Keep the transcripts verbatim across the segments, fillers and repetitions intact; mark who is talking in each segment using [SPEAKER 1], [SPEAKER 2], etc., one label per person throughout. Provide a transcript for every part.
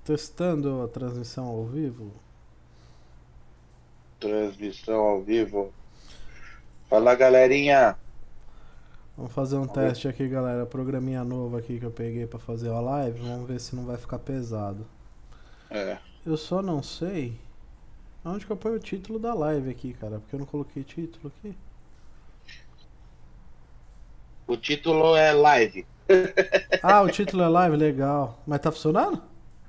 [SPEAKER 1] Testando a transmissão ao vivo.
[SPEAKER 2] Transmissão ao vivo. Fala, galerinha.
[SPEAKER 1] Vamos fazer um
[SPEAKER 2] Vamos
[SPEAKER 1] teste
[SPEAKER 2] ver.
[SPEAKER 1] aqui, galera. Programinha novo aqui que eu peguei pra fazer a live. Vamos ver se não vai ficar pesado.
[SPEAKER 2] É.
[SPEAKER 1] Eu só não sei onde que eu ponho o título da live aqui, cara. Porque eu não coloquei título aqui.
[SPEAKER 2] O título é live.
[SPEAKER 1] Ah, o título é live, legal. Mas tá funcionando?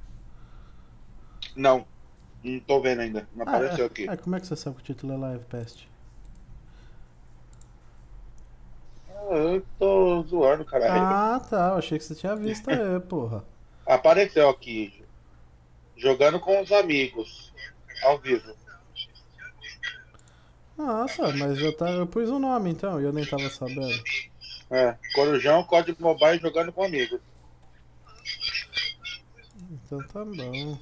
[SPEAKER 2] Não, não tô vendo ainda. Não
[SPEAKER 1] Ah,
[SPEAKER 2] apareceu
[SPEAKER 1] é,
[SPEAKER 2] aqui.
[SPEAKER 1] é. Como é que você sabe que o título é live, Peste?
[SPEAKER 2] Ah, eu tô zoando, caralho.
[SPEAKER 1] Ah, tá. Eu achei que você tinha visto aí, porra.
[SPEAKER 2] Apareceu aqui. Jogando com os amigos. Ao vivo.
[SPEAKER 1] Nossa, mas já tá. Eu pus o nome então e eu nem tava sabendo.
[SPEAKER 2] É. Corujão, código mobile jogando com amigos.
[SPEAKER 1] Então tá bom.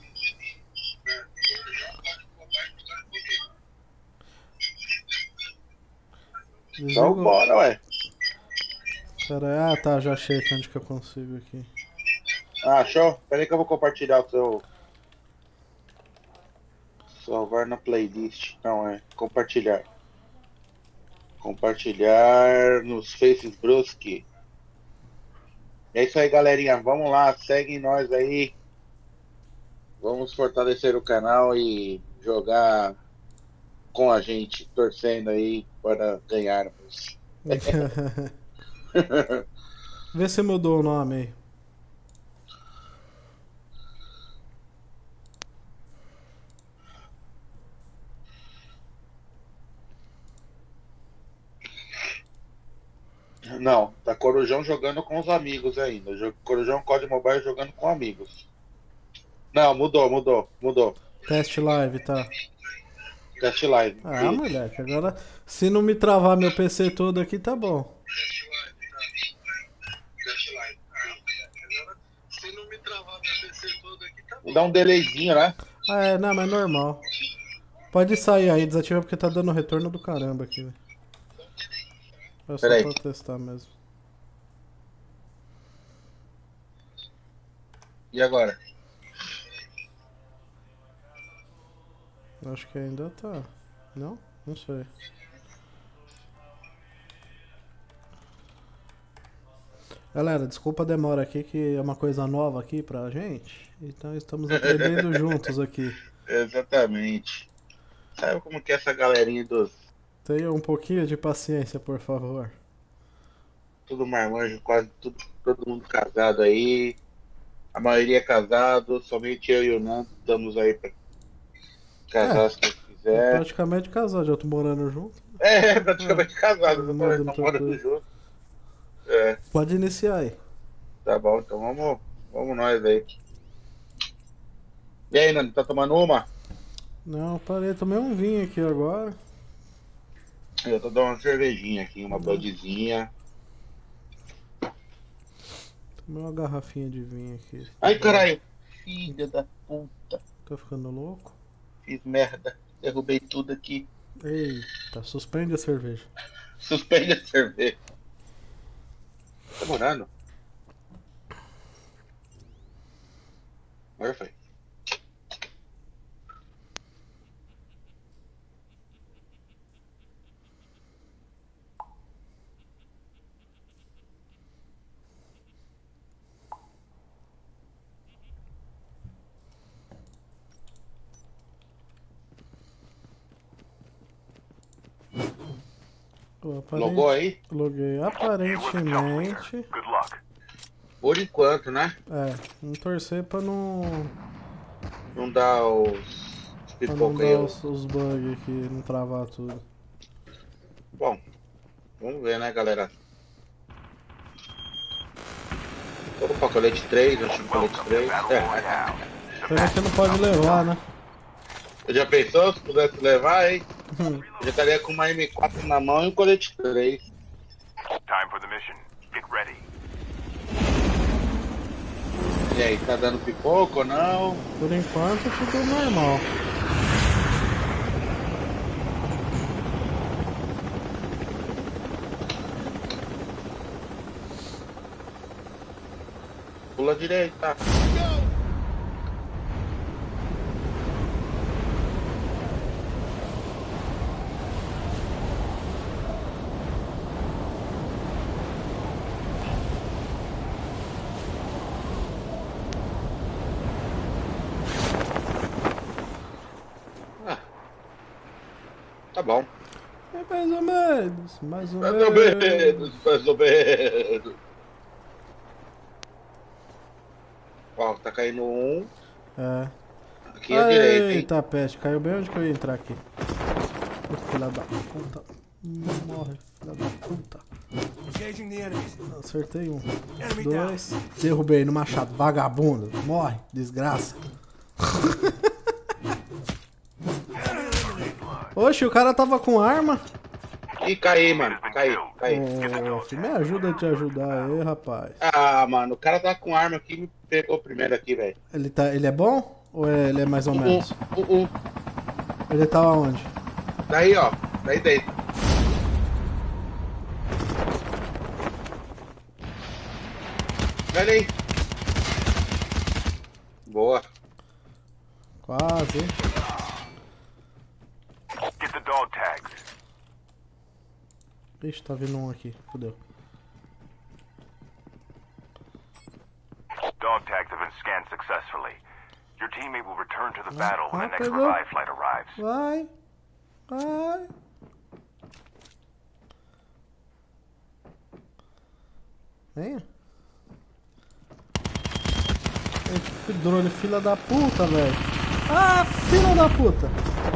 [SPEAKER 2] Então
[SPEAKER 1] Desligou.
[SPEAKER 2] bora, ué.
[SPEAKER 1] Pera aí. Ah, tá. Já achei aqui onde que eu consigo aqui.
[SPEAKER 2] Ah, show? Pera aí que eu vou compartilhar o seu. Salvar na playlist. Não, é. Compartilhar. Compartilhar nos Faces Bruski. É isso aí, galerinha. Vamos lá, segue nós aí. Vamos fortalecer o canal e jogar com a gente, torcendo aí para ganharmos.
[SPEAKER 1] Vê se mudou o nome aí.
[SPEAKER 2] Não, tá Corujão jogando com os amigos ainda. Jo- Corujão Código Mobile jogando com amigos. Não, mudou, mudou, mudou.
[SPEAKER 1] Teste live, tá?
[SPEAKER 2] Test live.
[SPEAKER 1] Ah,
[SPEAKER 2] Isso.
[SPEAKER 1] moleque, agora se não me travar meu P C todo aqui, tá bom.
[SPEAKER 2] Dá um delayzinho, né?
[SPEAKER 1] Ah, é, não, mas é normal. Pode sair aí, desativa porque tá dando retorno do caramba aqui, velho. É só
[SPEAKER 2] Peraí.
[SPEAKER 1] pra testar mesmo.
[SPEAKER 2] E agora?
[SPEAKER 1] Acho que ainda tá. Não? Não sei. Galera, desculpa a demora aqui, que é uma coisa nova aqui pra gente. Então estamos aprendendo juntos aqui.
[SPEAKER 2] Exatamente. Sabe como que é essa galerinha dos
[SPEAKER 1] Tenha um pouquinho de paciência, por favor.
[SPEAKER 2] tudo marmanjo, quase tudo, todo mundo casado aí. A maioria é casado, somente eu e o Nando estamos aí pra casar
[SPEAKER 1] É,
[SPEAKER 2] se Deus
[SPEAKER 1] é
[SPEAKER 2] quiser.
[SPEAKER 1] praticamente casado, já tô morando junto.
[SPEAKER 2] É,
[SPEAKER 1] É,
[SPEAKER 2] praticamente casado,
[SPEAKER 1] não muda
[SPEAKER 2] exatamente,
[SPEAKER 1] muita
[SPEAKER 2] estamos morando
[SPEAKER 1] coisa.
[SPEAKER 2] junto. É,
[SPEAKER 1] Pode iniciar aí.
[SPEAKER 2] tá bom, então vamos, vamos nós aí. E aí, Nando, tá tomando uma?
[SPEAKER 1] Não, parei, tomei um vinho aqui agora.
[SPEAKER 2] Eu tô dando uma cervejinha aqui, uma
[SPEAKER 1] Né?
[SPEAKER 2] Budzinha.
[SPEAKER 1] Tomei uma garrafinha de vinho aqui. Tá
[SPEAKER 2] Ai,
[SPEAKER 1] bom.
[SPEAKER 2] caralho, filha da puta,
[SPEAKER 1] Tá ficando louco?
[SPEAKER 2] fiz merda, derrubei tudo aqui.
[SPEAKER 1] Eita, suspende a cerveja.
[SPEAKER 2] Suspende a cerveja. Tá morando? Agora foi.
[SPEAKER 1] Pô,
[SPEAKER 2] Logou
[SPEAKER 1] aparente...
[SPEAKER 2] aí?
[SPEAKER 1] Loguei. Aparentemente.
[SPEAKER 2] Por enquanto, né?
[SPEAKER 1] É, vamos torcer pra não.
[SPEAKER 2] Não dá os
[SPEAKER 1] Pra não
[SPEAKER 2] pipoca aí.
[SPEAKER 1] dar
[SPEAKER 2] ó.
[SPEAKER 1] os, os bugs aqui, não travar tudo.
[SPEAKER 2] Bom, vamos ver, né, galera? Opa, colete três, acho que colete três. É.
[SPEAKER 1] Pena que não pode levar, né?
[SPEAKER 2] Já pensou se pudesse levar, hein? Eu já estaria com uma M quatro na mão e um colete três.
[SPEAKER 3] Time for the mission. Get ready.
[SPEAKER 2] E aí, tá dando pipoca ou não?
[SPEAKER 1] Por enquanto tudo normal.
[SPEAKER 2] Pula direita. Tá bom.
[SPEAKER 1] É mais ou menos, mais ou
[SPEAKER 2] Mais ou
[SPEAKER 1] menos.
[SPEAKER 2] menos, mais ou menos. Ó, tá caindo um.
[SPEAKER 1] É.
[SPEAKER 2] Aqui à direita, hein?
[SPEAKER 1] Eita, peste, caiu bem onde que eu ia entrar aqui. Ô, filha da puta. Morre, filha da puta.
[SPEAKER 4] Engaging the enemies.
[SPEAKER 1] Acertei um.
[SPEAKER 4] Enemy
[SPEAKER 1] Dois. Derrubei no machado. Vagabundo. Morre, desgraça. Oxe, o cara tava com arma.
[SPEAKER 2] Ih, caí, mano. Caí, caí.
[SPEAKER 1] Ô, filho, me ajuda a te ajudar aí, rapaz.
[SPEAKER 2] Ah, mano, o cara tá com arma aqui e me pegou primeiro aqui, velho.
[SPEAKER 1] Ele, tá, ele é bom? Ou é- ele é mais ou
[SPEAKER 2] Um,
[SPEAKER 1] menos?
[SPEAKER 2] um, um.
[SPEAKER 1] Ele tava onde?
[SPEAKER 2] Daí, ó. Daí dentro. Olha aí. Boa.
[SPEAKER 1] Quase.
[SPEAKER 3] Get the dog tags.
[SPEAKER 1] Ixi, tá vindo um aqui. Fudeu.
[SPEAKER 3] Dog tags have been scanned successfully. Your teammate will return to the battle when the
[SPEAKER 1] ah,
[SPEAKER 3] next
[SPEAKER 1] pegou.
[SPEAKER 3] revive flight arrives.
[SPEAKER 1] Vai. Vai. Venha. Esse drone, filha da puta, velho. Ah, filha da puta.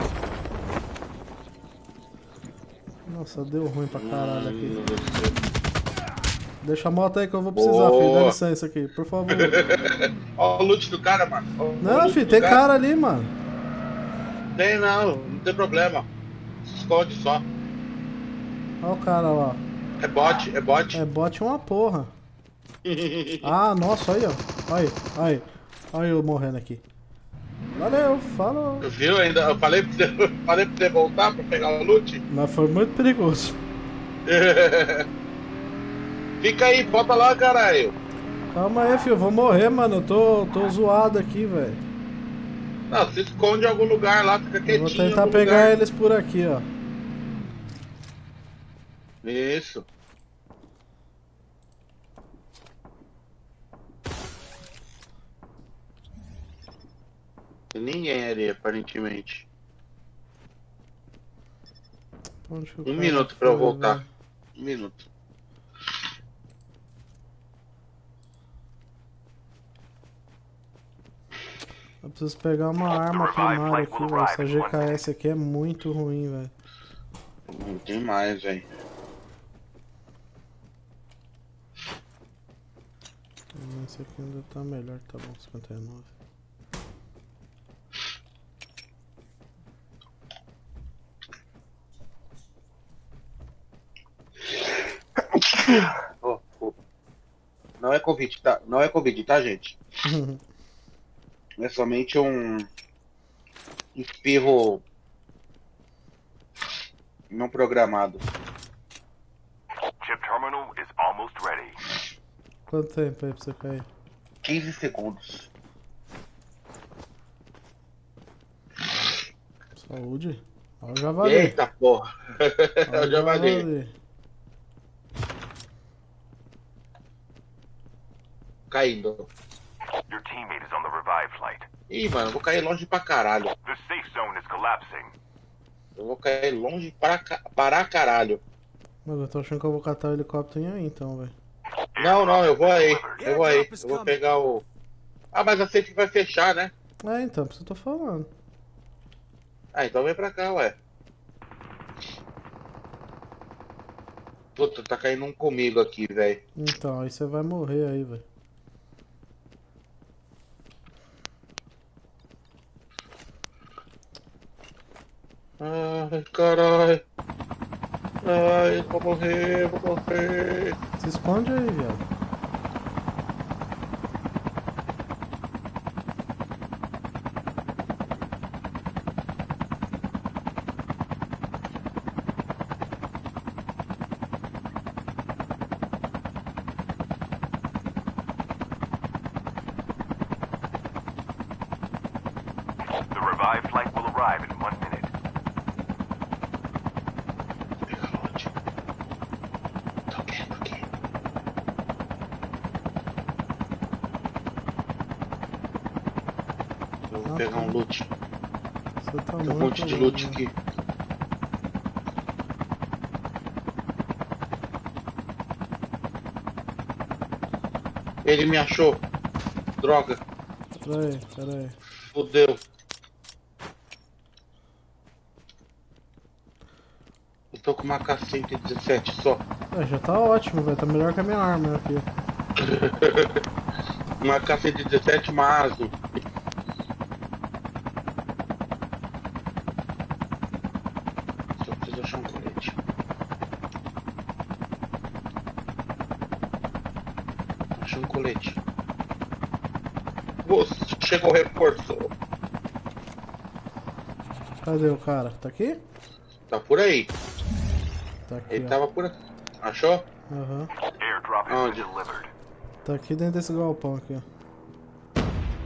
[SPEAKER 1] Nossa, deu ruim pra caralho aqui. Deixa a moto aí que eu vou precisar,
[SPEAKER 2] Boa.
[SPEAKER 1] filho. Dá licença aqui, por favor.
[SPEAKER 2] Ó o loot do cara, mano. Ó o
[SPEAKER 1] Não,
[SPEAKER 2] loot
[SPEAKER 1] filho,
[SPEAKER 2] do
[SPEAKER 1] tem cara ali, mano.
[SPEAKER 2] Tem não, não tem problema. Se esconde só.
[SPEAKER 1] Olha o cara lá.
[SPEAKER 2] É bot, é bot.
[SPEAKER 1] É bot uma porra. Ah, nossa, aí, ó. Aí, aí. Aí eu morrendo aqui. Valeu, falou.
[SPEAKER 2] Viu ainda? Eu falei pra você, falei pra você voltar pra pegar o loot.
[SPEAKER 1] Mas foi muito perigoso.
[SPEAKER 2] Fica aí, volta lá, caralho.
[SPEAKER 1] Calma aí, filho. Eu vou morrer, mano. Eu tô, tô zoado aqui, velho.
[SPEAKER 2] Não, se esconde em algum lugar lá, fica
[SPEAKER 1] Eu
[SPEAKER 2] quietinho.
[SPEAKER 1] vou
[SPEAKER 2] em
[SPEAKER 1] tentar
[SPEAKER 2] algum
[SPEAKER 1] pegar
[SPEAKER 2] lugar.
[SPEAKER 1] eles por aqui, ó.
[SPEAKER 2] Isso. Tem ninguém ali, aparentemente.
[SPEAKER 1] Onde que o
[SPEAKER 2] Um
[SPEAKER 1] cara
[SPEAKER 2] minuto pra eu
[SPEAKER 1] foi,
[SPEAKER 2] voltar.
[SPEAKER 1] velho?
[SPEAKER 2] Um minuto.
[SPEAKER 1] Eu preciso pegar uma arma primária aqui, velho. Essa G K S aqui é muito ruim, velho.
[SPEAKER 2] Não tem mais, velho.
[SPEAKER 1] Esse aqui ainda tá melhor, tá bom, cinquenta e nove.
[SPEAKER 2] Oh, oh. Não é Covid, tá? Não é Covid, tá, gente? É somente um espirro não programado.
[SPEAKER 3] Chip terminal is almost ready.
[SPEAKER 1] Quanto tempo aí pra você cair?
[SPEAKER 2] quinze segundos.
[SPEAKER 1] Saúde? Ó, o javali.
[SPEAKER 2] Eita porra!
[SPEAKER 1] Ó,
[SPEAKER 2] Eu já valei.
[SPEAKER 1] javali.
[SPEAKER 2] Caindo.
[SPEAKER 3] Your teammate is on the revive flight.
[SPEAKER 2] Ih, mano, eu vou cair longe pra caralho.
[SPEAKER 3] The safe zone is collapsing.
[SPEAKER 2] Eu vou cair longe para, ca- para caralho.
[SPEAKER 1] Mas eu tô achando que eu vou catar o helicóptero aí então, velho.
[SPEAKER 2] Não, não, eu vou aí. Eu vou aí. Eu vou pegar o. Ah, mas a safe vai fechar, né?
[SPEAKER 1] É, então, por isso eu tô falando.
[SPEAKER 2] Ah, então vem pra cá, ué. Puta, tá caindo um comigo aqui, velho.
[SPEAKER 1] Então, aí você vai morrer aí, velho.
[SPEAKER 2] Ai, caralho. Ai, eu vou morrer, vou morrer.
[SPEAKER 1] Se esconde aí, viado.
[SPEAKER 3] The revive flight will arrive in one minute.
[SPEAKER 2] Pega lote. Tô aqui, tô aqui. Eu vou
[SPEAKER 1] Ah,
[SPEAKER 2] pegar um loot.
[SPEAKER 1] Você tá
[SPEAKER 2] Tem um
[SPEAKER 1] muito
[SPEAKER 2] monte de
[SPEAKER 1] longe,
[SPEAKER 2] loot
[SPEAKER 1] né?
[SPEAKER 2] aqui. Ele me achou. Droga.
[SPEAKER 1] Pera aí, pera aí.
[SPEAKER 2] Fudeu. Eu tô com uma K cento e dezessete só.
[SPEAKER 1] É, já tá ótimo, velho. Tá melhor que a minha arma aqui.
[SPEAKER 2] Uma K cento e dezessete, uma Aso. Só preciso achar um colete. Achei um colete. Você chegou o reforço.
[SPEAKER 1] Cadê o cara? Tá aqui?
[SPEAKER 2] Tá por aí.
[SPEAKER 1] Tá aqui,
[SPEAKER 2] Ele
[SPEAKER 1] ó.
[SPEAKER 2] tava por aqui. Achou?
[SPEAKER 1] Aham.
[SPEAKER 3] Airdrop has
[SPEAKER 2] Onde?
[SPEAKER 3] been delivered.
[SPEAKER 1] Tá aqui dentro desse galpão aqui, ó.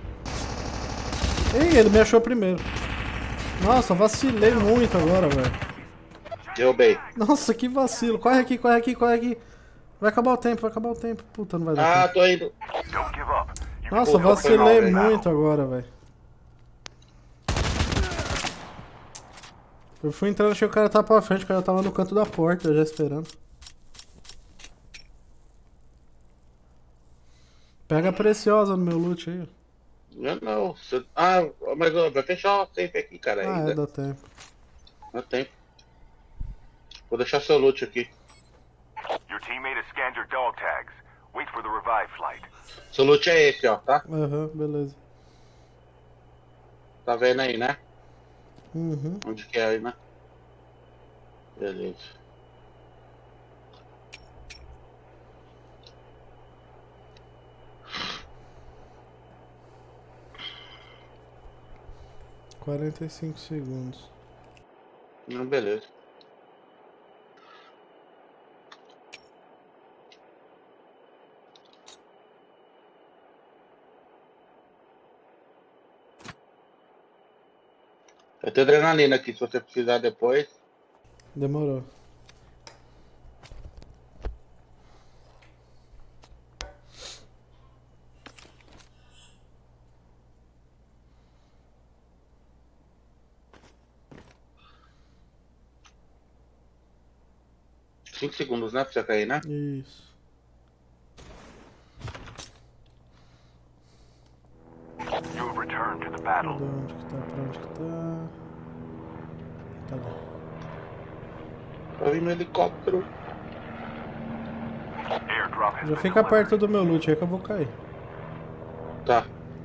[SPEAKER 1] Ei, ele me achou primeiro. Nossa, vacilei muito agora, velho.
[SPEAKER 2] Derrubei.
[SPEAKER 1] Nossa, que vacilo. Corre aqui, corre aqui, corre aqui. Vai acabar o tempo, vai acabar o tempo. Puta, não vai dar
[SPEAKER 2] Ah,
[SPEAKER 1] tempo.
[SPEAKER 2] tô indo.
[SPEAKER 3] Don't give up. You
[SPEAKER 1] Nossa,
[SPEAKER 2] Puta, foi
[SPEAKER 1] vacilei
[SPEAKER 2] mal, velho.
[SPEAKER 1] muito agora, velho. Eu fui entrando, achei que o cara tava pra frente, o cara tava no canto da porta, já esperando. Pega a preciosa no meu loot aí.
[SPEAKER 2] Não, não. Você... Ah, mas ó, vai fechar o safe aqui, cara.
[SPEAKER 1] Ah,
[SPEAKER 2] ainda.
[SPEAKER 1] é, dá tempo.
[SPEAKER 2] Dá tempo. Vou deixar seu loot aqui.
[SPEAKER 3] Your teammate has scanned your dog tags. Wait for the revive flight.
[SPEAKER 2] Seu loot é esse, ó, tá?
[SPEAKER 1] Aham, beleza.
[SPEAKER 2] Tá vendo aí, né?
[SPEAKER 1] Uhum.
[SPEAKER 2] Onde que é aí, né? Beleza.
[SPEAKER 1] quarenta e cinco segundos.
[SPEAKER 2] Não, beleza. Eu tenho adrenalina aqui, se você precisar depois.
[SPEAKER 1] Demorou.
[SPEAKER 2] Cinco segundos, né? Pra você cair, né?
[SPEAKER 1] Isso.
[SPEAKER 3] You have returned to the
[SPEAKER 1] Cadê
[SPEAKER 3] battle.
[SPEAKER 1] onde que tá? Pra onde que tá? Tá ali.
[SPEAKER 2] Tá vindo um helicóptero.
[SPEAKER 3] Airdrop has
[SPEAKER 1] Já
[SPEAKER 3] been
[SPEAKER 1] fica
[SPEAKER 3] delivered.
[SPEAKER 1] perto do meu loot aí que eu vou cair.
[SPEAKER 2] Tá.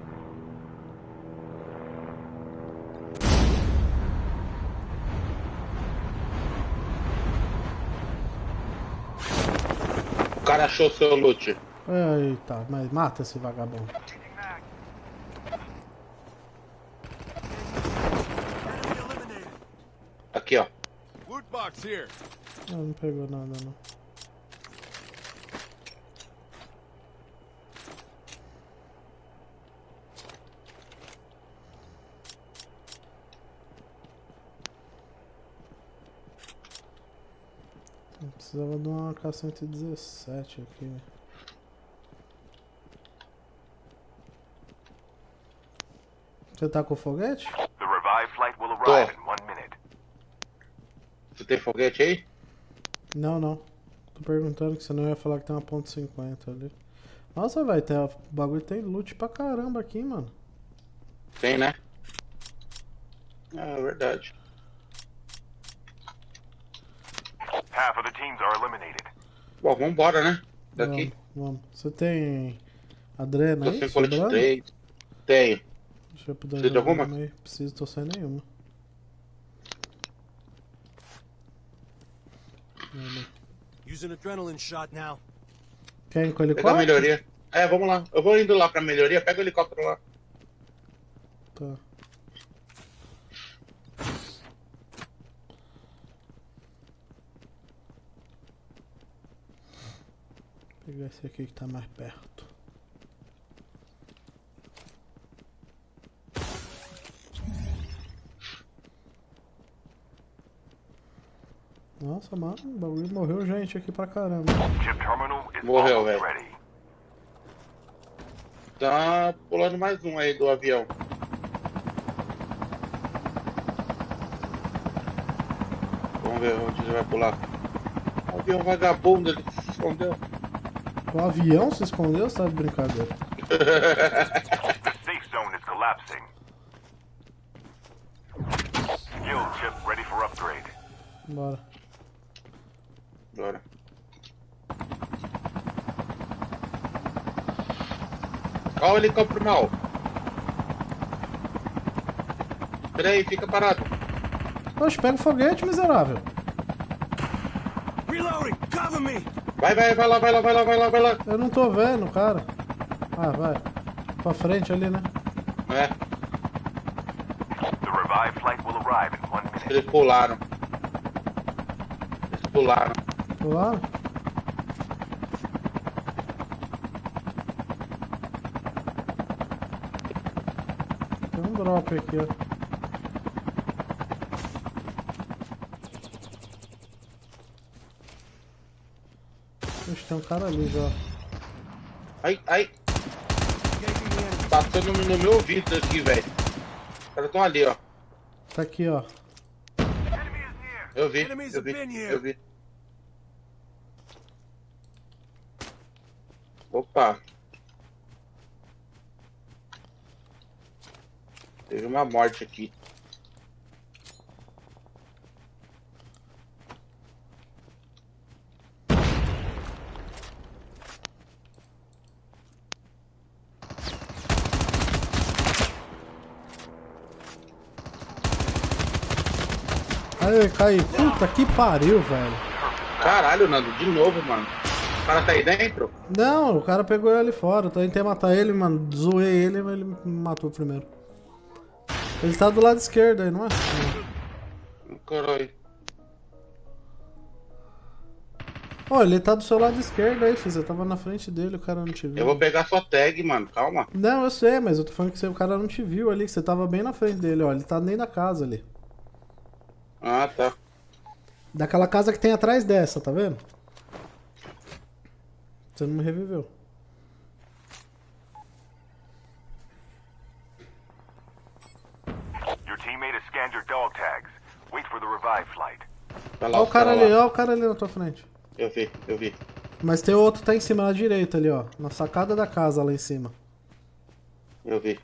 [SPEAKER 2] O cara achou seu loot.
[SPEAKER 1] Eita, mas mata esse vagabundo.
[SPEAKER 4] Enemy eliminated.
[SPEAKER 2] Aqui, ó.
[SPEAKER 4] Loot box here.
[SPEAKER 1] Ah, não pegou nada não. Eu precisava de uma K cento e dezessete aqui. Você tá com foguete?
[SPEAKER 3] The revive flight will arrive in one minute.
[SPEAKER 2] Você tem foguete aí?
[SPEAKER 1] Não, não. Tô perguntando que senão eu ia falar que tem uma ponto cinquenta ali. Nossa, velho, tem- o bagulho tem loot pra caramba aqui, mano.
[SPEAKER 2] Tem, né? Ah, é verdade.
[SPEAKER 3] Half of the teams are eliminated.
[SPEAKER 2] Bom, vambora, né? Daqui.
[SPEAKER 1] Vamos, vamos. Você tem adrena
[SPEAKER 2] Tô
[SPEAKER 1] aí?
[SPEAKER 2] sem colete
[SPEAKER 1] sobrando?
[SPEAKER 2] três. Tenho.
[SPEAKER 1] Deixa eu dar
[SPEAKER 2] Precisa de alguma?
[SPEAKER 1] aí. Preciso, tô sem nenhuma. Olha.
[SPEAKER 4] Using adrenaline shot now.
[SPEAKER 1] Quer ir com
[SPEAKER 2] Pegar a
[SPEAKER 1] helicóptero?
[SPEAKER 2] melhoria. É, vamos lá. Eu vou indo lá pra melhoria. Pega o helicóptero lá.
[SPEAKER 1] Tá. Vou pegar esse aqui que tá mais perto. Nossa, mano, o bagulho morreu gente aqui pra caramba.
[SPEAKER 3] Chip terminal is
[SPEAKER 2] Morreu,
[SPEAKER 3] almost
[SPEAKER 2] velho.
[SPEAKER 3] ready.
[SPEAKER 2] Tá pulando mais um aí do avião. Vamos ver onde ele vai pular. O avião vagabundo, ele se escondeu.
[SPEAKER 1] O avião se escondeu, você tá de brincadeira?
[SPEAKER 3] The safe zone is collapsing. Skill chip ready for upgrade.
[SPEAKER 1] Bora.
[SPEAKER 2] Bora. Olha o helicóptero mal. Pera aí, fica parado.
[SPEAKER 1] Poxa, pega o foguete, miserável.
[SPEAKER 4] Reloading! Cover me!
[SPEAKER 2] Vai, vai, vai lá, vai lá, vai lá, vai lá, vai lá.
[SPEAKER 1] Eu não tô vendo, cara. Ah, vai. Pra frente ali, né?
[SPEAKER 2] É,
[SPEAKER 3] The revived flight will arrive in one minute.
[SPEAKER 2] eles pularam. Eles pularam.
[SPEAKER 1] Pularam? Tem um drop aqui, ó. Ixi, tem um cara ali já.
[SPEAKER 2] Ai, ai.
[SPEAKER 4] Engaging the enemy.
[SPEAKER 2] Passando no meu ouvido aqui, velho. Os caras estão ali, ó.
[SPEAKER 1] Tá aqui, ó.
[SPEAKER 3] Enemy is near.
[SPEAKER 2] Eu vi,
[SPEAKER 4] Enemies
[SPEAKER 2] eu vi,
[SPEAKER 4] have been here.
[SPEAKER 2] eu vi. Opa. Teve uma morte aqui.
[SPEAKER 1] Aí, cai. Puta que pariu, velho.
[SPEAKER 2] Caralho, Nando, de novo, mano. O cara tá aí dentro?
[SPEAKER 1] Não, o cara pegou ele fora. Eu tentei matar ele, mano. Zoei ele, mas ele me matou primeiro. Ele tá do lado esquerdo aí, não é?
[SPEAKER 2] Caralho.
[SPEAKER 1] Ó, ele tá do seu lado esquerdo aí, filho. Você tava na frente dele, o cara não te viu.
[SPEAKER 2] Eu vou pegar sua tag, mano. Calma.
[SPEAKER 1] Não, eu sei, mas eu tô falando que você- o cara não te viu ali, que você tava bem na frente dele, ó. Ele tá nem na casa ali.
[SPEAKER 2] Ah, tá.
[SPEAKER 1] Daquela casa que tem atrás dessa, tá vendo? Você não me reviveu.
[SPEAKER 3] Your teammate has scanned your dog tags. Wait for the revived flight.
[SPEAKER 2] Tá lá,
[SPEAKER 1] Ó o
[SPEAKER 2] os
[SPEAKER 1] cara
[SPEAKER 2] caras
[SPEAKER 1] ali,
[SPEAKER 2] lá.
[SPEAKER 1] ó o cara ali na tua frente.
[SPEAKER 2] Eu vi, eu vi.
[SPEAKER 1] Mas tem outro que tá em cima, na direita ali, ó. Na sacada da casa lá em cima.
[SPEAKER 2] Eu vi.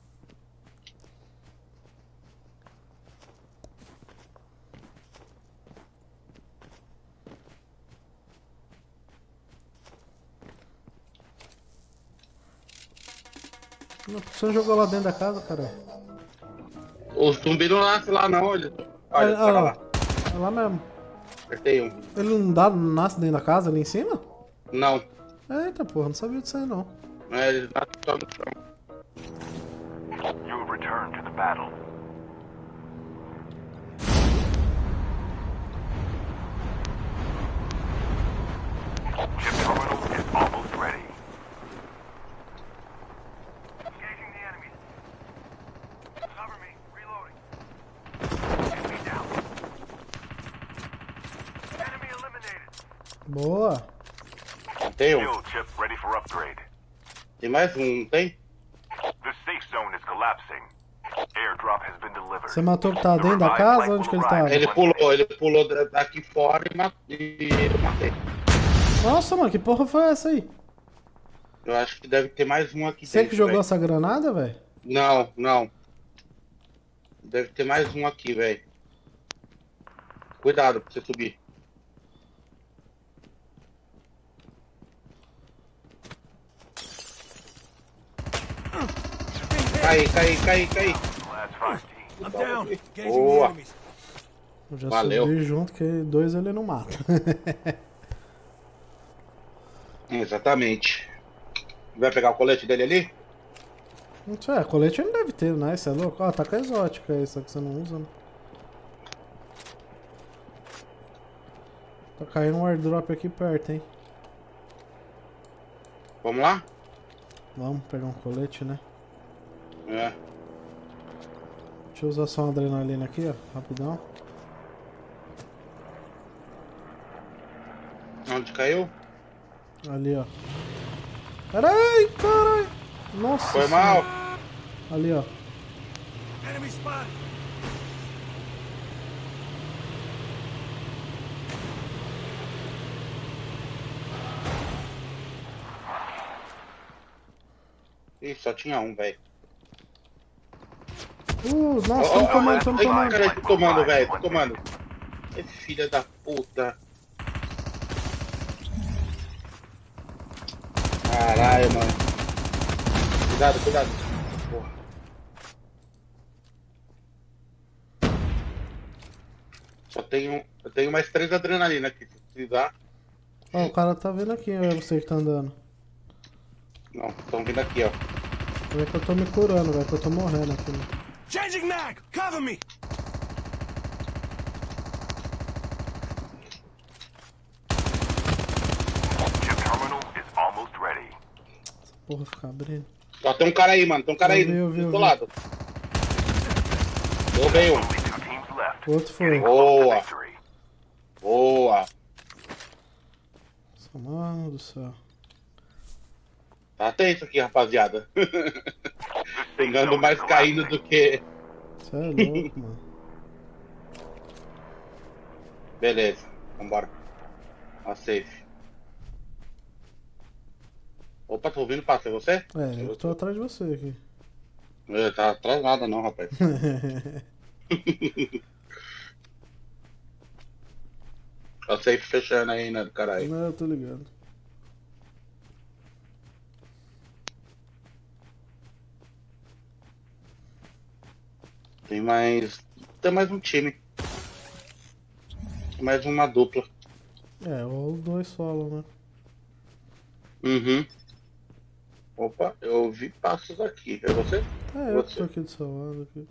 [SPEAKER 1] Não, você não jogou lá dentro da casa, cara?
[SPEAKER 2] O zumbi não nasce lá, não. Ele... Olha,
[SPEAKER 1] Ah,
[SPEAKER 2] o cara
[SPEAKER 1] lá.
[SPEAKER 2] lá.
[SPEAKER 1] É lá mesmo.
[SPEAKER 2] Acertei um.
[SPEAKER 1] Ele não dá, não nasce dentro da casa ali em cima?
[SPEAKER 2] Não.
[SPEAKER 1] Eita porra, não sabia disso aí não.
[SPEAKER 2] É, ele nasce só no chão.
[SPEAKER 3] You have returned to the battle. Chip terminal is almost ready. Engaging the enemy. Cover me. Reloading. Enemy down. Enemy eliminated.
[SPEAKER 1] Boa.
[SPEAKER 2] Tem um.
[SPEAKER 3] Skill chip ready for upgrade.
[SPEAKER 2] Tem mais um, não tem?
[SPEAKER 3] The safe zone is collapsing. Airdrop has been delivered.
[SPEAKER 1] Você matou o que tá dentro da casa? Onde que ele tava?
[SPEAKER 2] Ele pulou, ele pulou daqui fora e, mat... e eu matei.
[SPEAKER 1] Nossa, mano, que porra foi essa aí?
[SPEAKER 2] Eu acho que deve ter mais um aqui
[SPEAKER 1] Você
[SPEAKER 2] dentro,
[SPEAKER 1] que jogou
[SPEAKER 2] véio.
[SPEAKER 1] essa granada, velho?
[SPEAKER 2] Não, não. Deve ter mais um aqui, velho. Cuidado pra você subir. Cai, cai, cai, cai.
[SPEAKER 3] Last five teams.
[SPEAKER 4] I'm down. Engaging the
[SPEAKER 2] Boa.
[SPEAKER 4] enemies.
[SPEAKER 1] Eu já
[SPEAKER 2] Valeu.
[SPEAKER 1] subi junto, que dois ele não mata.
[SPEAKER 2] Exatamente. Vai pegar o colete dele ali?
[SPEAKER 1] Não sei, colete ele não deve ter, né? Isso é louco? Ó, tá com a exótica aí, só que você não usa, né? Tá caindo um airdrop aqui perto, hein?
[SPEAKER 2] Vamos lá?
[SPEAKER 1] Vamos pegar um colete, né?
[SPEAKER 2] É.
[SPEAKER 1] Deixa eu usar só uma adrenalina aqui, ó, rapidão.
[SPEAKER 2] Onde caiu?
[SPEAKER 1] Ali, ó. Peraí, caralho! Nossa!
[SPEAKER 2] Foi
[SPEAKER 1] senhora.
[SPEAKER 2] mal.
[SPEAKER 1] Ali, ó.
[SPEAKER 4] Enemy spotted.
[SPEAKER 2] Ih, só tinha um, velho.
[SPEAKER 1] Uh, nossa,
[SPEAKER 2] Ó,
[SPEAKER 1] tamo
[SPEAKER 2] ó,
[SPEAKER 1] tomando,
[SPEAKER 2] ó,
[SPEAKER 1] tamo
[SPEAKER 2] ai,
[SPEAKER 1] tomando.
[SPEAKER 2] cara, tô tomando, velho, tô tomando. É filha da puta. Caralho, mano. Cuidado, cuidado. Porra. Só tenho. Eu tenho mais três adrenalina aqui, se precisar.
[SPEAKER 1] Ó, o cara tá vindo aqui, ou é você que tá andando?
[SPEAKER 2] Não, estão vindo aqui, ó.
[SPEAKER 1] É que eu tô me curando, velho, que eu tô morrendo aqui. Né?
[SPEAKER 4] Changing mag! Cover me!
[SPEAKER 3] Chip terminal is almost ready.
[SPEAKER 1] Porra, ficar abrindo.
[SPEAKER 2] Ó, tem um cara aí, mano. Tem um cara
[SPEAKER 1] Eu
[SPEAKER 2] aí
[SPEAKER 1] vi, eu
[SPEAKER 2] do
[SPEAKER 1] vi, eu
[SPEAKER 2] teu
[SPEAKER 1] vi.
[SPEAKER 2] lado. Derrubei um.
[SPEAKER 3] Only two teams left.
[SPEAKER 1] O outro foi.
[SPEAKER 2] Boa.
[SPEAKER 3] Victory.
[SPEAKER 2] Boa.
[SPEAKER 1] Nossa, mano do céu.
[SPEAKER 2] Tá tenso aqui, rapaziada. Pegando mais caindo do que.
[SPEAKER 1] Você é louco, mano.
[SPEAKER 2] Beleza, vambora. Ó, safe. Opa, tô ouvindo, passa, é você?
[SPEAKER 1] É, eu tô atrás de você aqui.
[SPEAKER 2] Eu, tá atrás nada não, rapaz. Ó, safe fechando aí, né, do caralho.
[SPEAKER 1] Não, eu tô ligado.
[SPEAKER 2] Tem mais. Tem mais um time. Tem mais uma dupla.
[SPEAKER 1] É, ou os dois solo, né?
[SPEAKER 2] Uhum. Opa, eu ouvi passos aqui. É você?
[SPEAKER 1] É, eu que
[SPEAKER 2] Você.
[SPEAKER 1] tô aqui do seu lado aqui.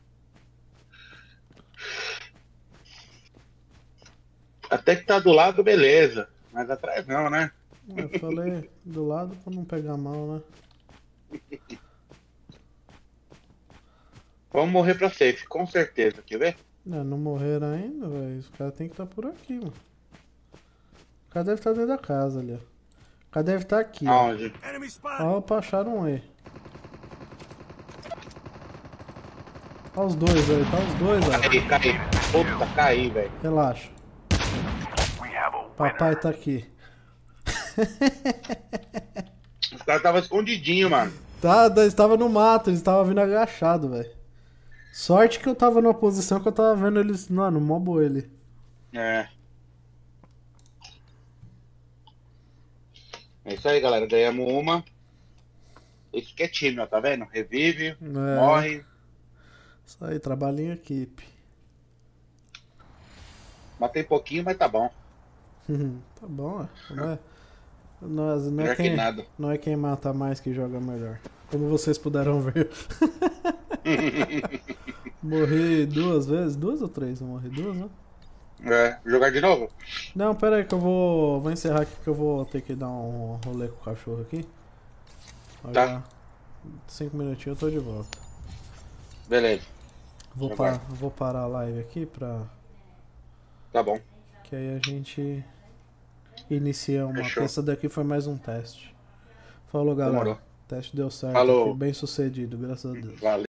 [SPEAKER 2] Até que tá do lado, beleza. Mas atrás não, né?
[SPEAKER 1] É, eu falei do lado pra não pegar mal, né?
[SPEAKER 2] Vamos morrer pra safe, com certeza. Quer ver?
[SPEAKER 1] É, não morreram ainda, velho. Os caras tem que estar por aqui, mano. O cara deve estar dentro da casa ali, ó. O cara deve estar aqui, ó.
[SPEAKER 2] Aonde?
[SPEAKER 4] Enemy spotted!
[SPEAKER 1] Opa, acharam um aí. Olha os dois aí, tá os dois, velho.
[SPEAKER 2] Caí, caí. Puta, caí, velho.
[SPEAKER 1] Relaxa.
[SPEAKER 3] We have a
[SPEAKER 1] Papai
[SPEAKER 3] winner.
[SPEAKER 1] tá aqui.
[SPEAKER 2] Os caras estavam escondidinhos, mano.
[SPEAKER 1] Tá, eles estavam no mato, eles estavam vindo agachado, velho. Sorte que eu tava numa posição que eu tava vendo eles. Mano, mobo ele.
[SPEAKER 2] É. É isso aí, galera. Ganhamos uma. Isso que é time, ó. Tá vendo? Revive,
[SPEAKER 1] É.
[SPEAKER 2] morre.
[SPEAKER 1] Isso aí, trabalho em equipe.
[SPEAKER 2] Matei pouquinho, mas tá bom.
[SPEAKER 1] Tá bom, é. Não é, nós, não, é
[SPEAKER 2] Melhor que
[SPEAKER 1] quem,
[SPEAKER 2] nada.
[SPEAKER 1] não é quem mata mais que joga melhor. Como vocês puderam ver. Morri duas vezes? Duas ou três? Eu morri duas, né?
[SPEAKER 2] É. Jogar de novo?
[SPEAKER 1] Não, pera aí que eu vou. Vou encerrar aqui que eu vou ter que dar um rolê com o cachorro aqui.
[SPEAKER 2] Tá.
[SPEAKER 1] Olha, cinco minutinhos eu tô de volta.
[SPEAKER 2] Beleza.
[SPEAKER 1] Vou,
[SPEAKER 2] Já
[SPEAKER 1] pa
[SPEAKER 2] vai.
[SPEAKER 1] vou parar a live aqui pra.
[SPEAKER 2] Tá bom.
[SPEAKER 1] Que aí a gente inicia uma.
[SPEAKER 2] Fechou.
[SPEAKER 1] Essa daqui foi mais um teste. Falou, galera.
[SPEAKER 2] Demorou.
[SPEAKER 1] O teste deu certo
[SPEAKER 2] Falou.
[SPEAKER 1] aqui, bem sucedido, graças a Deus.
[SPEAKER 2] Valeu.